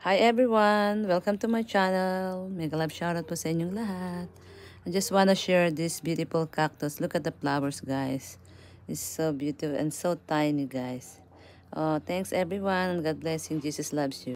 Hi everyone! Welcome to my channel. Mega love shoutout po sa inyong lahat. I just wanna share this beautiful cactus. Look at the flowers, guys. It's so beautiful and so tiny, guys. Thanks everyone. God bless you. Jesus loves you.